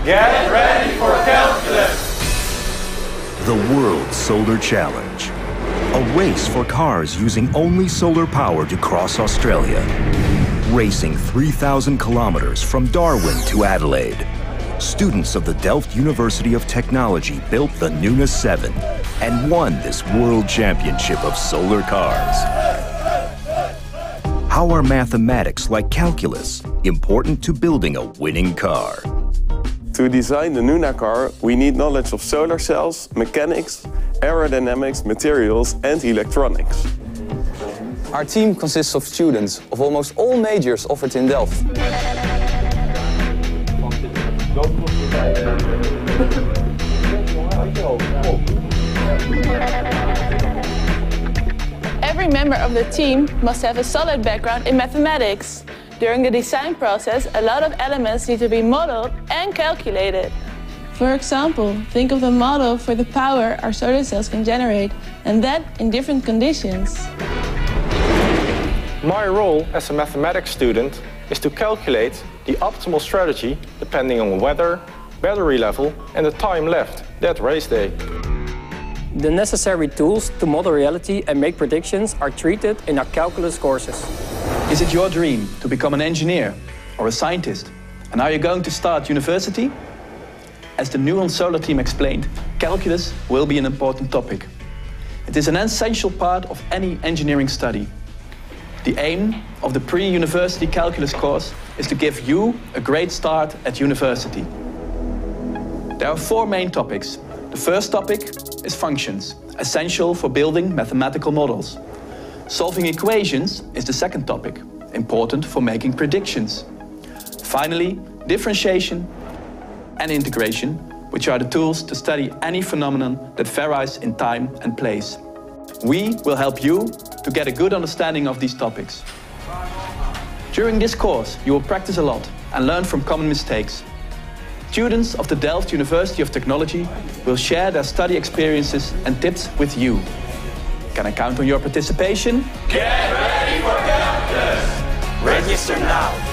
Get ready for calculus! The World Solar Challenge. A race for cars using only solar power to cross Australia. Racing 3,000 kilometers from Darwin to Adelaide. Students of the Delft University of Technology built the Nuon 7 and won this World Championship of solar cars. How are mathematics like calculus important to building a winning car? To design the Nuon car, we need knowledge of solar cells, mechanics, aerodynamics, materials and electronics. Our team consists of students of almost all majors offered in Delft. Every member of the team must have a solid background in mathematics. During the design process, a lot of elements need to be modeled and calculated. For example, think of the model for the power our solar cells can generate, and that in different conditions. My role as a mathematics student is to calculate the optimal strategy depending on weather, battery level and the time left that race day. The necessary tools to model reality and make predictions are treated in our calculus courses. Is it your dream to become an engineer or a scientist? And are you going to start university? As the Nuon Solar team explained, calculus will be an important topic. It is an essential part of any engineering study. The aim of the Pre-university Calculus course is to give you a great start at university. There are 4 main topics. The first topic is functions, essential for building mathematical models. Solving equations is the second topic, important for making predictions. Finally, differentiation and integration, which are the tools to study any phenomenon that varies in time and place. We will help you to get a good understanding of these topics. During this course, you will practice a lot and learn from common mistakes. Students of the Delft University of Technology will share their study experiences and tips with you. Can I count on your participation? Get ready for calculus! Register now!